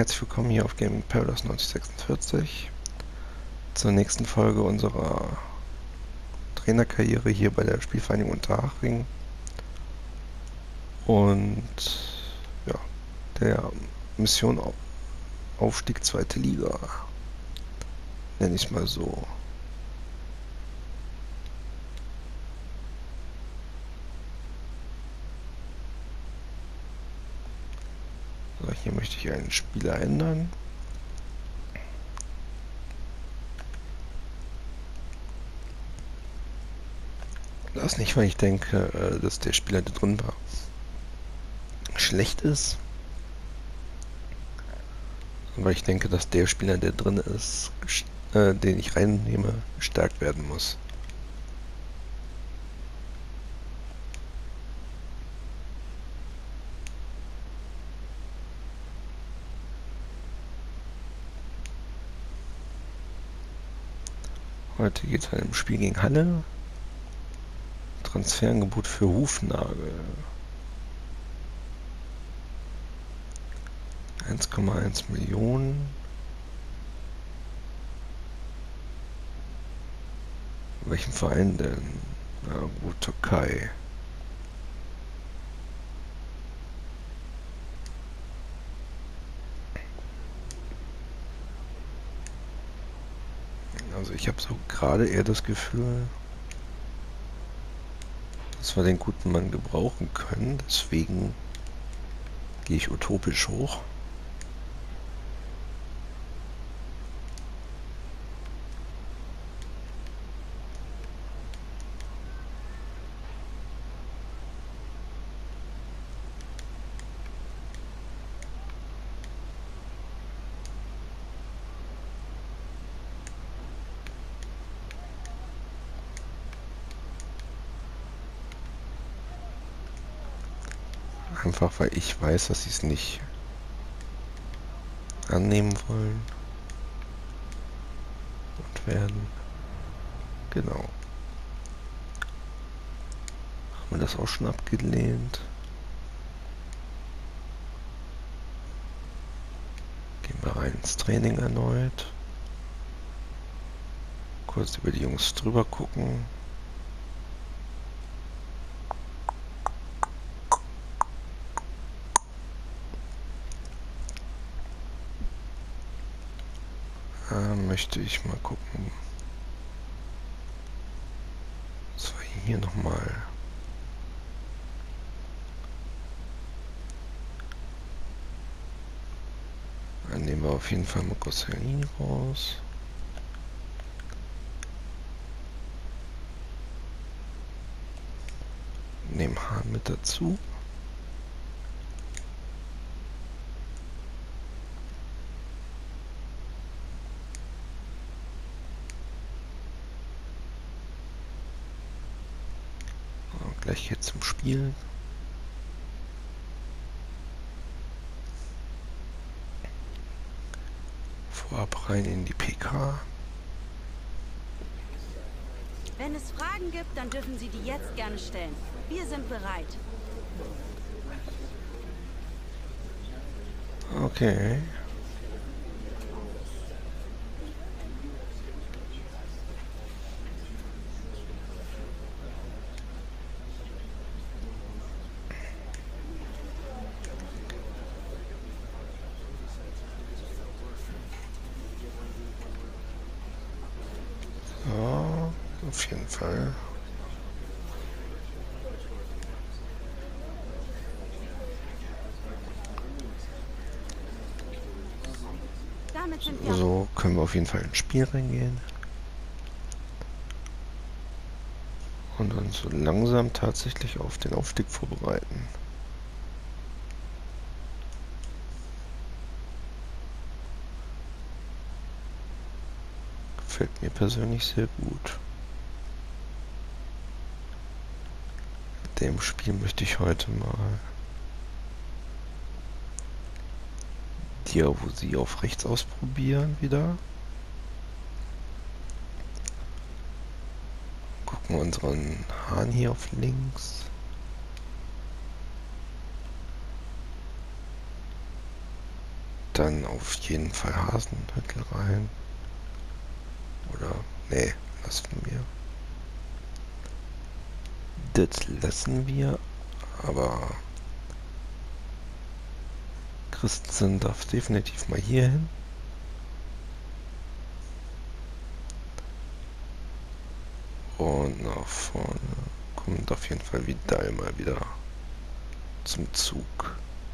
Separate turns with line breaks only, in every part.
herzlich willkommen hier auf Gaming Paradise 9046 zur nächsten Folge unserer Trainerkarriere hier bei der Spielvereinigung Unterhaching und ja, der Mission Aufstieg 2. Liga, nenne ich es mal so. So, hier möchte ich einen Spieler ändern. Das nicht, weil ich denke, dass der Spieler, der drin war, schlecht ist, weil ich denke, dass der Spieler, der drin ist, den ich reinnehme, gestärkt werden muss. Heute geht es halt im Spiel gegen Halle. Transferangebot für Hufnagel. 1,1 Millionen. Welchen Verein denn? Na gut, Türkei. Also ich habe so gerade eher das Gefühl, dass wir den guten Mann gebrauchen können. Deswegen gehe ich utopisch hoch. Einfach weil ich weiß, dass sie es nicht annehmen wollen und werden. Genau. Haben wir das auch schon abgelehnt? Gehen wir rein ins Training erneut. Kurz über die Jungs drüber gucken. Möchte ich mal gucken. Was war hier nochmal? Dann nehmen wir auf jeden Fall mal Gosselin raus. Nehmen Hahn mit dazu. Und gleich jetzt zum Spiel. Vorab rein in die PK.
Wenn es Fragen gibt, dann dürfen Sie die jetzt gerne stellen. Wir sind bereit.
Okay. Ja, auf jeden Fall.
Damit sind wir.
So können wir auf jeden Fall ins Spiel reingehen. Und uns so langsam tatsächlich auf den Aufstieg vorbereiten. Gefällt mir persönlich sehr gut. Mit dem Spiel möchte ich heute mal Diavosi auf rechts ausprobieren wieder. Gucken wir unseren Hahn hier auf links. dann auf jeden Fall Hasenhüttl rein. Oder, nee, lassen wir. Das lassen wir, aber Christensen darf definitiv mal hier hin. Und nach vorne kommt auf jeden Fall Vidal mal wieder zum Zug.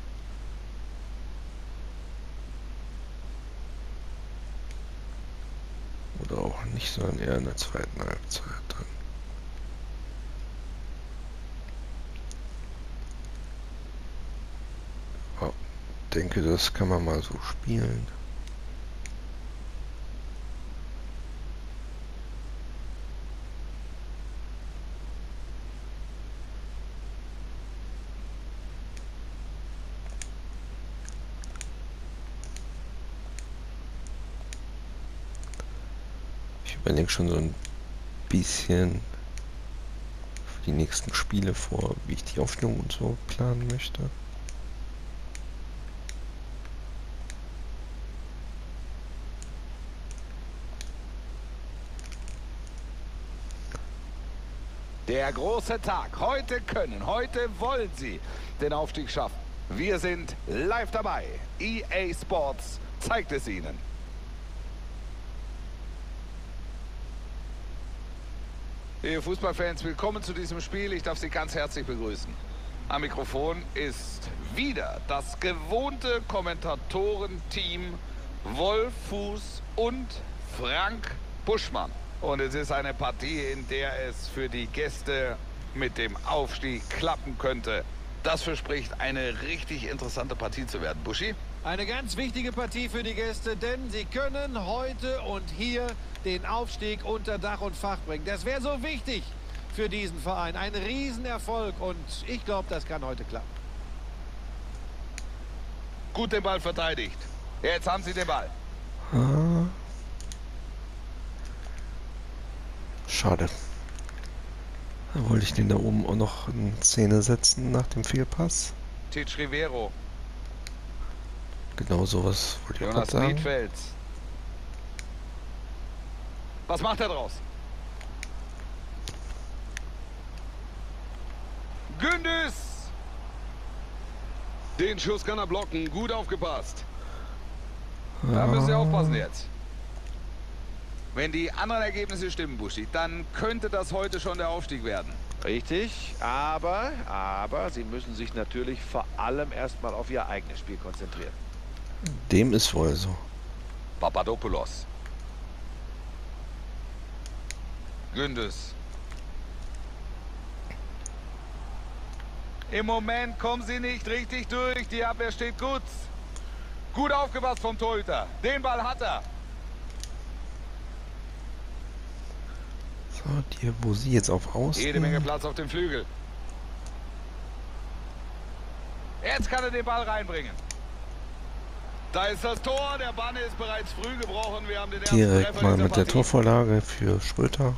Oder auch nicht, sondern eher in der zweiten Halbzeit dann. Ja, denke, das kann man mal so spielen. Ich überlege schon so ein bisschen für die nächsten Spiele vor, wie ich die Aufstellung und so planen möchte.
Der große Tag. Heute heute wollen sie den Aufstieg schaffen. Wir sind live dabei. EA Sports zeigt es ihnen. Liebe Fußballfans, willkommen zu diesem Spiel. Ich darf Sie ganz herzlich begrüßen. Am Mikrofon ist wieder das gewohnte Kommentatorenteam Wolf Fuß und Frank Buschmann. Und es ist eine Partie, in der es für die Gäste mit dem Aufstieg klappen könnte. Das verspricht eine richtig interessante Partie zu werden. Buschi?
Eine ganz wichtige Partie für die Gäste, denn sie können heute und hier den Aufstieg unter Dach und Fach bringen. Das wäre so wichtig für diesen Verein. Ein Riesenerfolg und ich glaube, das kann heute klappen.
Gut den Ball verteidigt. Jetzt haben sie den Ball.
Schade. Da wollte ich den da oben auch noch in Szene setzen nach dem Fehlpass.
Titsch Rivero.
Genau sowas wollte ich auch
Jonas
sagen.
Niedfelds. Was macht er draus? Gündüz!
Den Schuss kann er blocken. Gut aufgepasst.
Da müssen Sie aufpassen jetzt. Wenn die anderen Ergebnisse stimmen, Buschi, dann könnte das heute schon der Aufstieg werden.
Richtig, aber sie müssen sich natürlich vor allem erstmal auf ihr eigenes Spiel konzentrieren.
Dem ist wohl so.
Papadopoulos. Gündüz. Im Moment kommen sie nicht richtig durch. Die Abwehr steht gut. Gut aufgepasst vom Torhüter. Den Ball hat er.
So, die, wo sie jetzt auf Außen.
Jede Menge Platz auf dem Flügel. Jetzt kann er den Ball reinbringen. Da ist das Tor. Der Bann ist bereits früh gebrochen. Wir haben den ersten
Direkt
Treffer
mal
dieser
mit der
Partie.
Torvorlage für Schröter.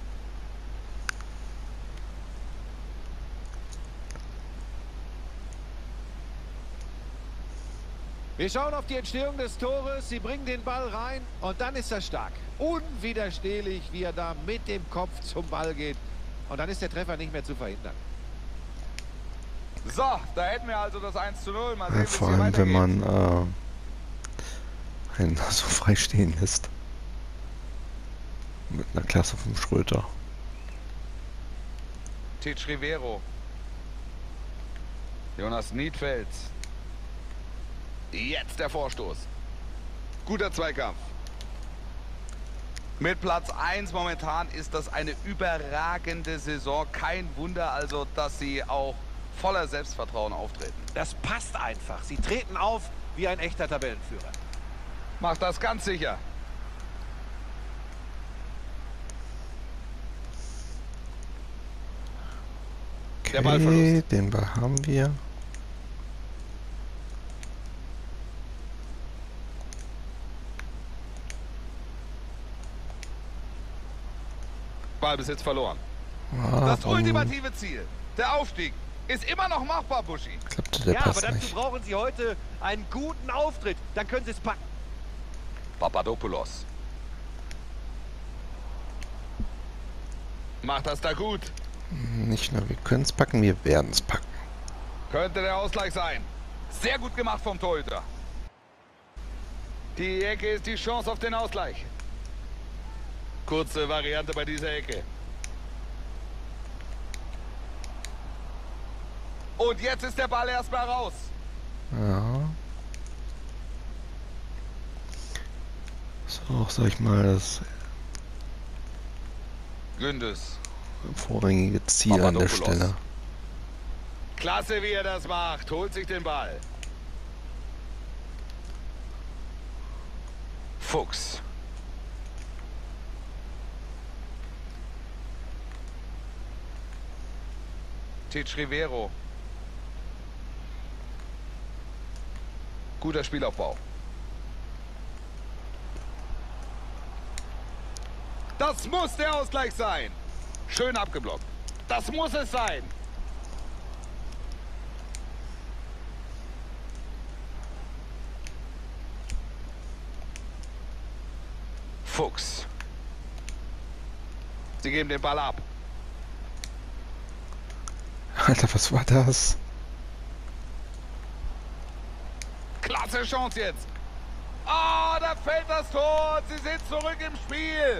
Wir schauen auf die Entstehung des Tores. Sie bringen den Ball rein und dann ist er stark. Unwiderstehlich, wie er da mit dem Kopf zum Ball geht. Und dann ist der Treffer nicht mehr zu verhindern.
So, da hätten wir also das 1:0. Mal sehen,
Ja,
wie es
vor
hier
allem, wenn
weitergeht.
man einen so frei stehen lässt. Mit einer Klasse vom Schröter.
Titsch Rivero. Jonas Niedfelds. Jetzt der Vorstoß. Guter Zweikampf. Mit Platz 1 momentan ist das eine überragende Saison. Kein Wunder also, dass sie auch voller Selbstvertrauen auftreten.
Das passt einfach. Sie treten auf wie ein echter Tabellenführer.
Macht das ganz sicher. Der
Okay,
Ballverlust.
den Ball haben wir.
Ballbesitz verloren. Das
Warum?
ultimative Ziel, der Aufstieg, Ist immer noch machbar, Buschi.
Klappte der
Ja, aber
Pass
dazu
nicht.
brauchen sie heute einen guten Auftritt. Dann können sie es packen.
Papadopoulos. Macht das da gut.
Nicht nur wir können es packen, wir werden es packen.
Könnte der Ausgleich sein. Sehr gut gemacht vom Torhüter. Die Ecke ist die Chance auf den Ausgleich. Kurze Variante bei dieser Ecke. Und jetzt ist der Ball erstmal raus.
Ja. So, sag ich mal, das
Gündes.
vorrangige Ziel an der
Papadopoulos.
Stelle.
Klasse, wie er das macht. Holt sich den Ball. Fuchs. Titsch Rivero. Guter Spielaufbau. Das muss der Ausgleich sein. Schön abgeblockt. Das muss es sein. Fuchs. Sie geben den Ball ab.
Alter, was war das?
Klasse Chance jetzt. Ah, da fällt das Tor. Sie sind zurück im Spiel.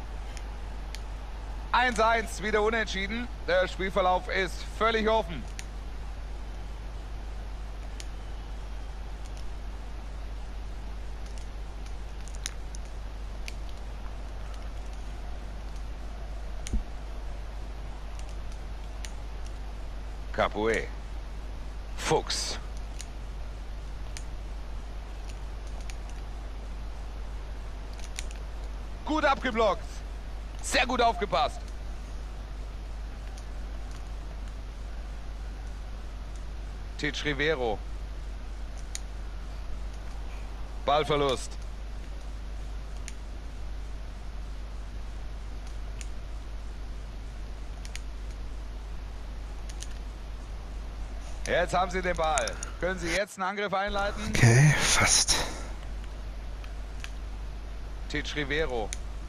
1-1, wieder unentschieden. Der Spielverlauf ist völlig offen. Capoue. Fuchs. Gut abgeblockt. Sehr gut aufgepasst. Titsch Rivero. Ballverlust. Jetzt haben sie den Ball. Können Sie jetzt einen Angriff einleiten?
Okay, fast.
Titsch Rivero.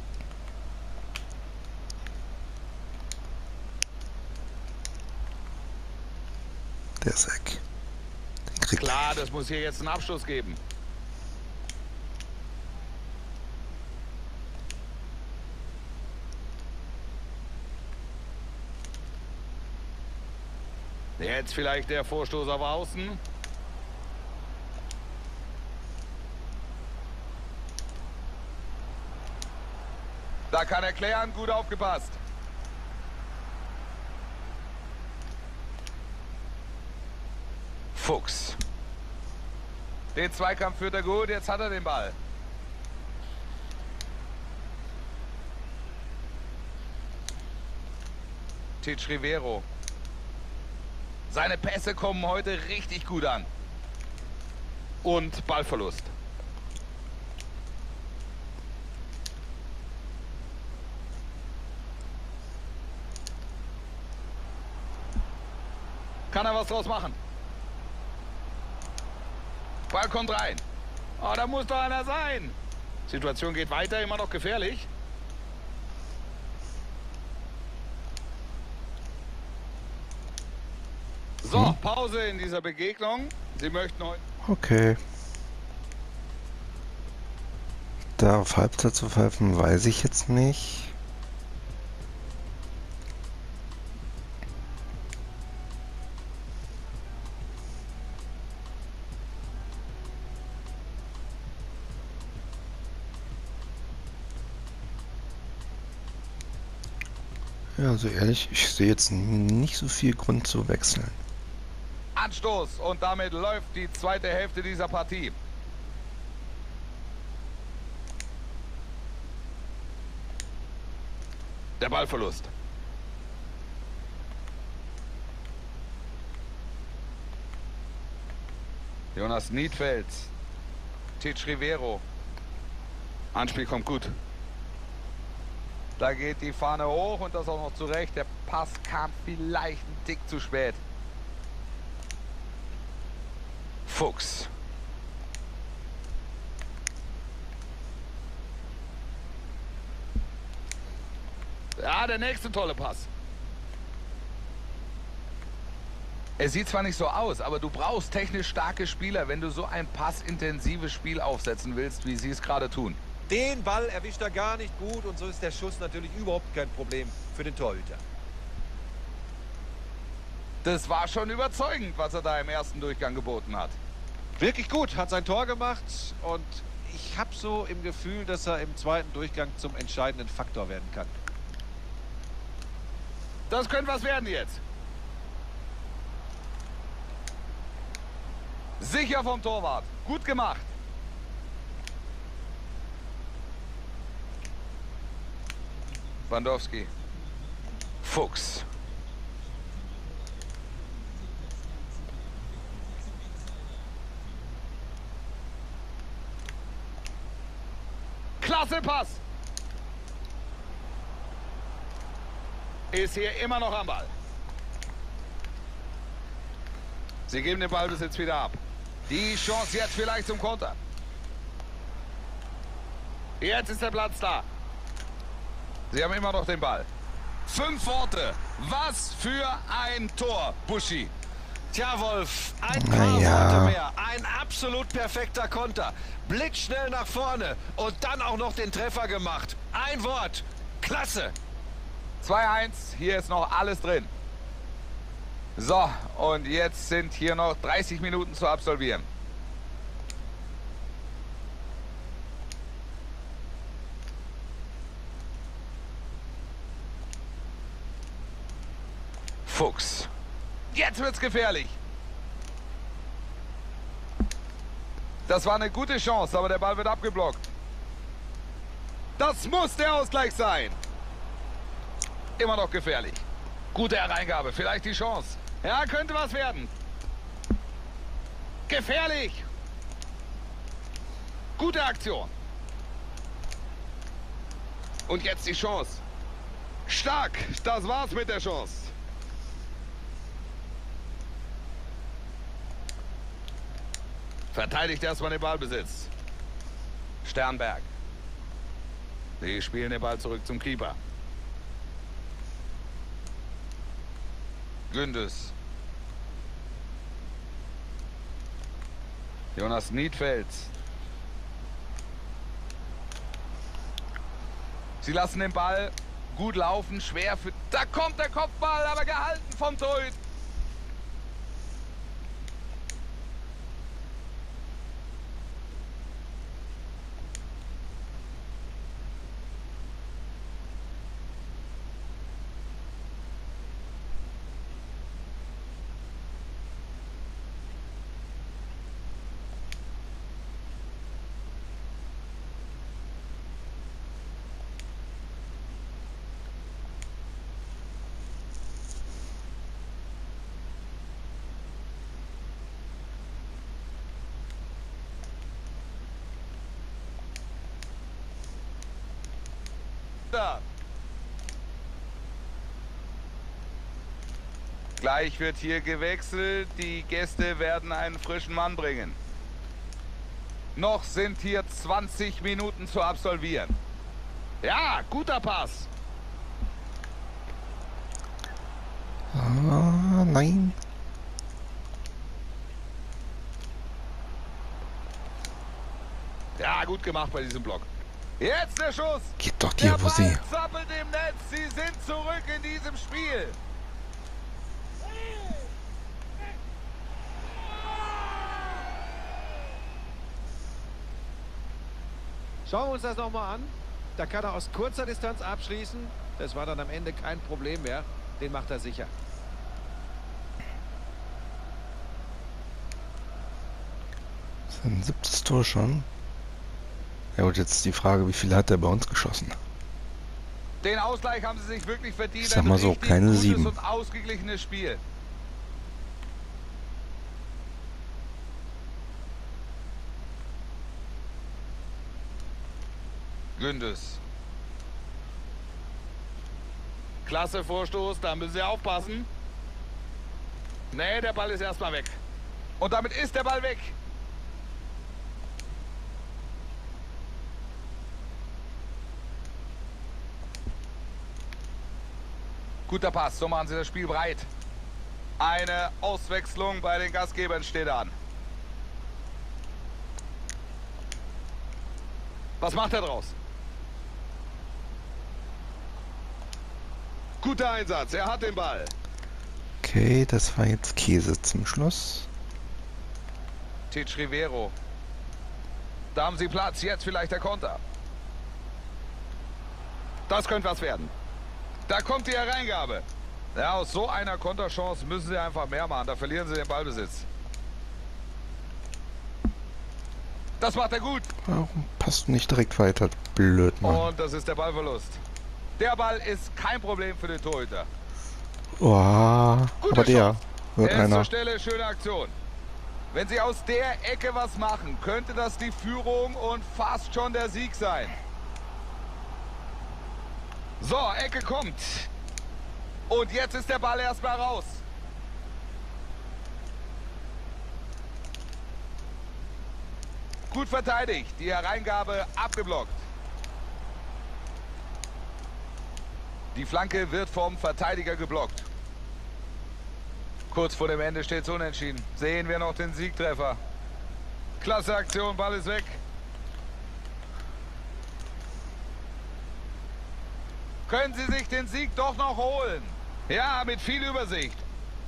Der ist weg. Den kriegt
Klar, das muss hier jetzt einen Abschluss geben. Jetzt vielleicht der Vorstoß auf Außen. Da kann er klären, gut aufgepasst. Fuchs. Den Zweikampf führt er gut, jetzt hat er den Ball. Titsch Rivero. Seine Pässe kommen heute richtig gut an. Und Ballverlust. Kann er was draus machen? Ball kommt rein. Oh, da muss doch einer sein. Situation geht weiter, immer noch gefährlich. So, Pause in dieser Begegnung. Sie möchten heute...
Okay. Da auf Halbzeit zu pfeifen, weiß ich jetzt nicht. Ja, also ehrlich, ich sehe jetzt nicht so viel Grund zu wechseln.
Anstoß und damit läuft die zweite Hälfte dieser Partie. Der Ballverlust. Jonas Niedfelds. Titsch Rivero. Anspiel kommt gut. Da geht die Fahne hoch und das auch noch zurecht. Der Pass kam vielleicht ein Tick zu spät. Fuchs. Ja, der nächste tolle Pass. Es sieht zwar nicht so aus, aber du brauchst technisch starke Spieler, wenn du so ein passintensives Spiel aufsetzen willst, wie sie es gerade tun.
Den Ball erwischt er gar nicht gut und so ist der Schuss natürlich überhaupt kein Problem für den Torhüter.
Das war schon überzeugend, was er da im ersten Durchgang geboten hat.
Wirklich gut, hat sein Tor gemacht und ich habe so im Gefühl, dass er im zweiten Durchgang zum entscheidenden Faktor werden kann.
Das könnte was werden jetzt. Sicher vom Torwart. Gut gemacht. Bandowski. Fuchs. Klasse Pass. Ist hier immer noch am Ball. Sie geben den Ballbesitz wieder ab. Die Chance jetzt vielleicht zum Konter. Jetzt ist der Platz da. Sie haben immer noch den Ball. 5 Worte. Was für ein Tor, Buschi.
Tja, Wolf, ein paar Worte mehr. Ein absolut perfekter Konter. Blitzschnell nach vorne und dann auch noch den Treffer gemacht. Ein Wort. Klasse.
2-1. Hier ist noch alles drin. So, und jetzt sind hier noch 30 Minuten zu absolvieren. Fuchs. Jetzt wird's gefährlich. Das war eine gute Chance, aber der Ball wird abgeblockt. Das muss der Ausgleich sein. Immer noch gefährlich. Gute Hereingabe, vielleicht die Chance. Ja, könnte was werden. Gefährlich. Gute Aktion. Und jetzt die Chance. Stark, das war's mit der Chance. Verteidigt erstmal den Ballbesitz. Sternberg. Sie spielen den Ball zurück zum Keeper. Gündes. Jonas Niedfels. Sie lassen den Ball gut laufen, schwer für... Da kommt der Kopfball, aber gehalten vom Torhüter. Gleich wird hier gewechselt. Die Gäste werden einen frischen Mann bringen. Noch sind hier 20 Minuten zu absolvieren. Ja, guter Pass.
Ah, nein.
Ja, gut gemacht bei diesem Block. Jetzt der Schuss.
Geht doch dir, wo sie.
Zappelt im Netz. Sie sind zurück in diesem Spiel.
Schauen wir uns das nochmal an. Da kann er aus kurzer Distanz abschließen. Das war dann am Ende kein Problem mehr. Den macht er sicher.
Sein 7. Tor schon. Ja und jetzt die Frage, wie viel hat er bei uns geschossen?
Den Ausgleich haben sie sich wirklich verdient.
Ich sag mal so,
Ein
keine
gutes
7.
und ausgeglichenes Spiel. Gündes. Klasse Vorstoß, da müssen sie aufpassen. Nee, der Ball ist erstmal weg. Und damit ist der Ball weg. Guter Pass, so machen sie das Spiel breit. Eine Auswechslung bei den Gastgebern steht an. Was macht er draus?
Guter Einsatz, er hat den Ball.
Okay, das war jetzt Käse zum Schluss.
Titsch Rivero. Da haben sie Platz, jetzt vielleicht der Konter. Das könnte was werden. Da kommt die Hereingabe. Ja, aus so einer Konterchance müssen sie einfach mehr machen. Da verlieren sie den Ballbesitz. Das macht er gut.
Warum passt du nicht direkt weiter? Blöd, Mann.
Und das ist der Ballverlust. Der Ball ist kein Problem für den Torhüter.
Oh, aber der wird
Er ist zur
einer.
Stelle, schöne Aktion. Wenn sie aus der Ecke was machen, könnte das die Führung und fast schon der Sieg sein. So, Ecke kommt. Und jetzt ist der Ball erstmal raus. Gut verteidigt. Die Hereingabe abgeblockt. Die Flanke wird vom Verteidiger geblockt. Kurz vor dem Ende steht es unentschieden. Sehen wir noch den Siegtreffer. Klasse Aktion, Ball ist weg. Können sie sich den Sieg doch noch holen? Ja, mit viel Übersicht.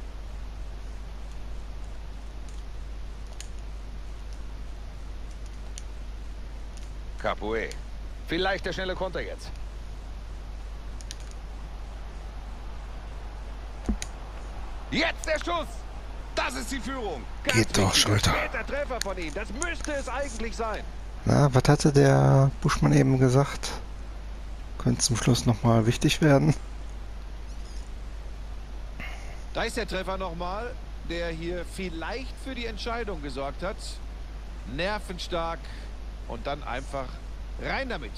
Capoue. Vielleicht der schnelle Konter jetzt. Jetzt der Schuss. Das ist die Führung.
Geht doch, Schröter.
Später Treffer von ihm. Das müsste es eigentlich sein.
Na, was hatte der Buschmann eben gesagt? Könnte zum Schluss nochmal wichtig werden.
Da ist der Treffer nochmal, der hier vielleicht für die Entscheidung gesorgt hat. Nervenstark und dann einfach rein damit.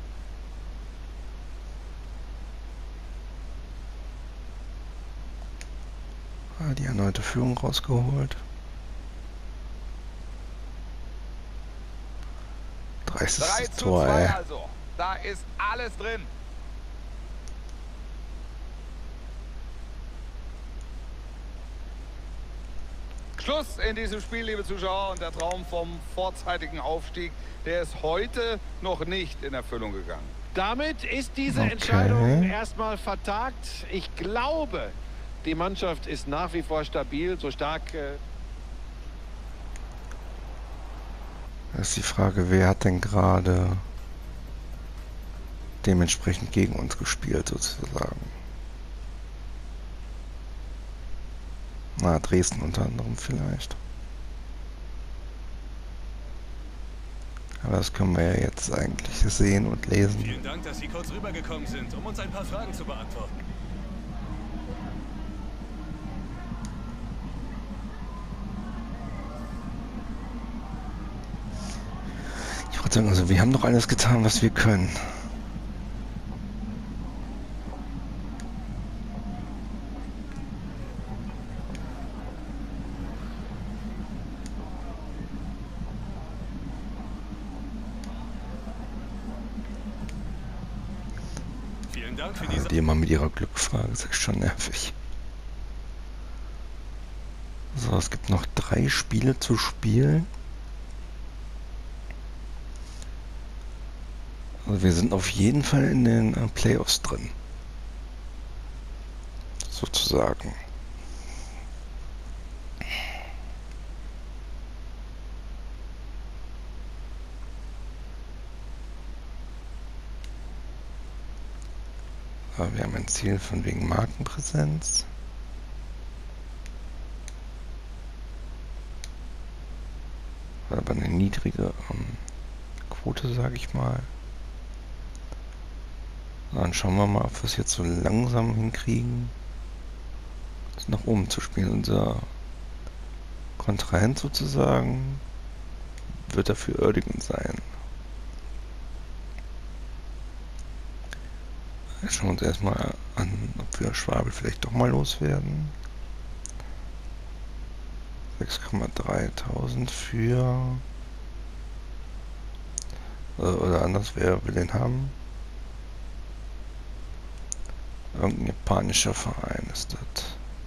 Die erneute Führung rausgeholt. 30.
3:2
Tor, ey.
also. Da ist alles drin. Schluss in diesem Spiel, liebe Zuschauer. Und der Traum vom vorzeitigen Aufstieg, der ist heute noch nicht in Erfüllung gegangen.
Damit ist diese
Okay.
Entscheidung erstmal vertagt. Ich glaube, die Mannschaft ist nach wie vor stabil, so stark.
Das ist die Frage, wer hat denn gerade dementsprechend gegen uns gespielt, sozusagen. Na, Dresden unter anderem vielleicht. Aber das können wir ja jetzt eigentlich sehen und lesen.
Vielen Dank, dass Sie kurz rübergekommen sind, um uns ein paar Fragen zu beantworten.
Ich würde sagen, also wir haben doch alles getan, was wir können.
Vielen Dank für diese...
Die immer mit ihrer Glücksfrage, ist echt schon nervig. So, es gibt noch 3 Spiele zu spielen. Also wir sind auf jeden Fall in den Playoffs drin. Sozusagen. Aber wir haben ein Ziel von wegen Markenpräsenz. Aber eine niedrige Quote, sage ich mal. Dann schauen wir mal, ob wir es jetzt so langsam hinkriegen, das nach oben zu spielen. Unser Kontrahent sozusagen wird dafür Uerdingen sein. Jetzt schauen wir uns erstmal an, ob wir Schwabel vielleicht doch mal loswerden. 6,3 für... Oder anders, wer will den haben? Irgendein japanischer Verein ist das.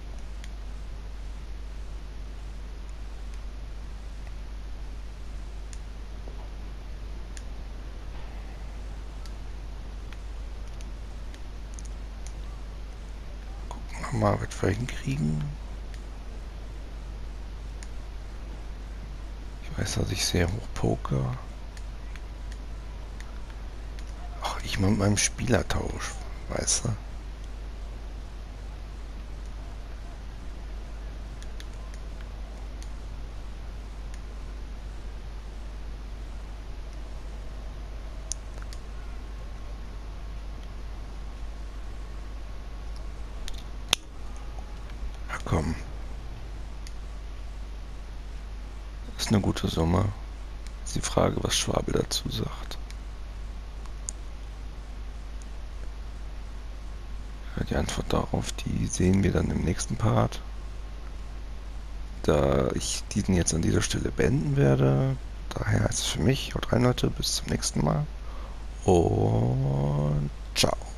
Gucken wir mal, was wir hinkriegen. Ich weiß, dass ich sehr hoch poker. Ach, ich mit meinem Spielertausch, weißt du? Ja, komm. Das ist eine gute Summe. Ist die Frage, was Schwabe dazu sagt. Ja, die Antwort darauf, die sehen wir dann im nächsten Part. Da ich diesen jetzt an dieser Stelle beenden werde. Daher ist es für mich, haut rein Leute, bis zum nächsten Mal. Und ciao.